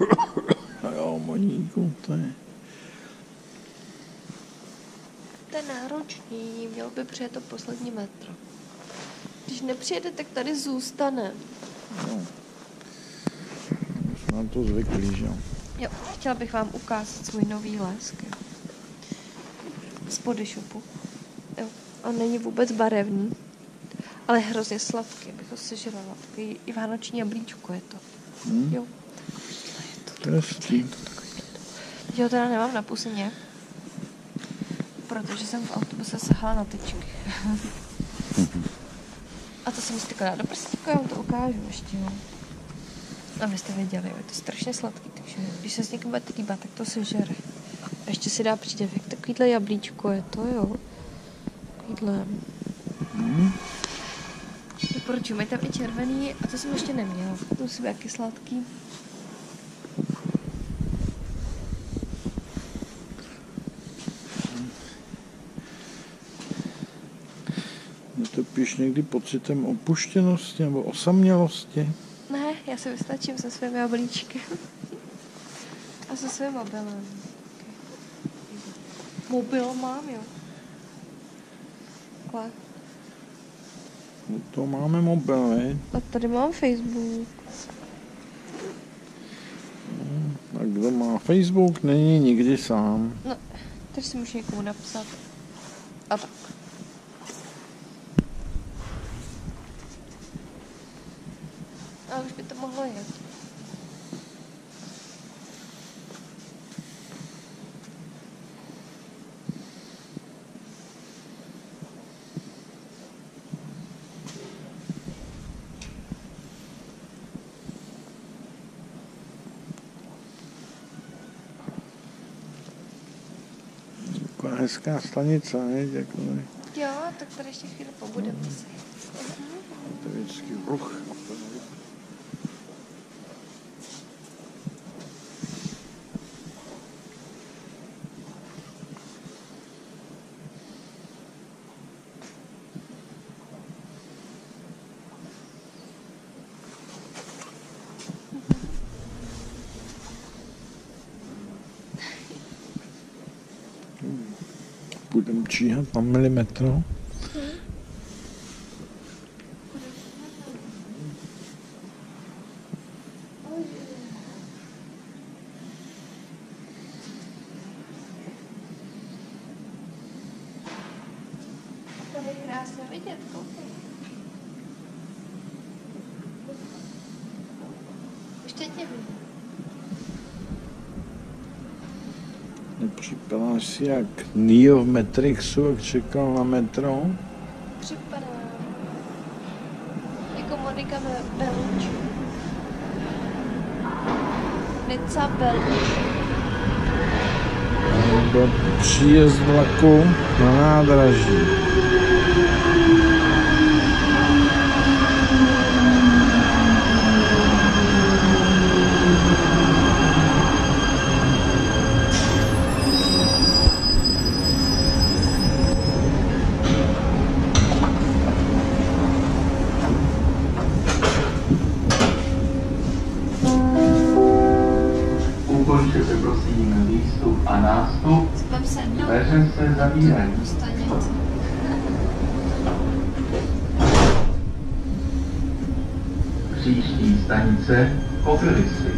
Jo, Moníku, to je... To je náročný, měl by přijet to poslední metro. Když nepřijede, tak tady zůstane. No. Jsme na to zvyklí, že jo? Jo, chtěla bych vám ukázat svůj nový lesk. Jo. Z Body Shopu. Jo. On není vůbec barevný, ale hrozně sladký, bych ho sežrala. Takový i vánoční jablíčko je to. Jo. To je hezký. Teď ho teda nemám na pusině, protože jsem v autobuse sahala na tyčky. A to jsem si takhle dala do prstíku, já vám to ukážu ještě, jo. Abyste věděli, jo, je to strašně sladký, takže když se s někým budete líbat, tak to sežere. A ještě si dá přídavek, takovýhle jablíčko je to, jo. Takovýhle. Doporučuji, mají tam i červený, a to jsem ještě neměla. To musí být jaký sladký. Netrpíš někdy pocitem opuštěnosti nebo osamělosti? Ne, já se vystačím se svým jablíčkem. A se svým mobilem. Mobil mám, jo. Takhle. No to máme mobily. A tady mám Facebook. A kdo má Facebook, není nikdy sám. No, teď si můžu někomu napsat. A tak. A už by to mohlo jet. Taková hezká stanice, ne? Jo, tak tady ještě chvíli pobudeme. To je vždycky ruch. Budeme číhat na milimetro. To je krásně vidět, koukej. Ještě tě vidím. Nepřipadáš si jak Neo v Matrixu, jak čekal na metro? Připadá. Jako Monika Bellucci. Nica Bellucci. Byl příjezd vlaku na nádraží. Ukončete prosím výstup a nástup. Spem sednout. Dveře se zavírají. Stanice. Příští stanice Kobylisy.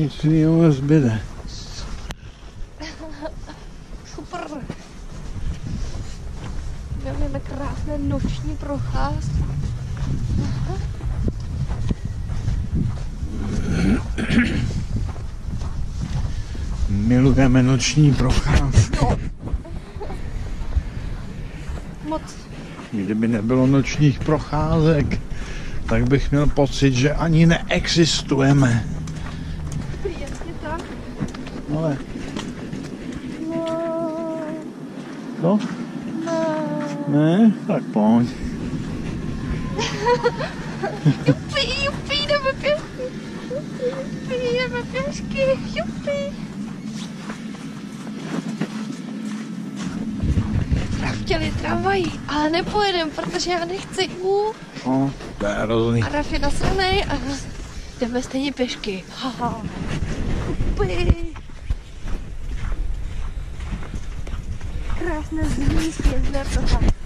Nic jiného nezbyde. Super. Máme krásné noční procházky. Milujeme noční procházky. No. Moc. Kdyby nebylo nočních procházek, tak bych měl pocit, že ani neexistujeme. Jasně tak. Ale No. no? No. Ne? Tak pojď. Jupi, jdeme pěšky. Jupi, jdeme pěšky. Jupi. Chtěli tramvaj, ale nepojedem, protože já nechci. No, to je hrozný. A Raf je nasranej a jdeme stejně pěšky. Haha. Jupi. Krásné zimní sněžné procházky.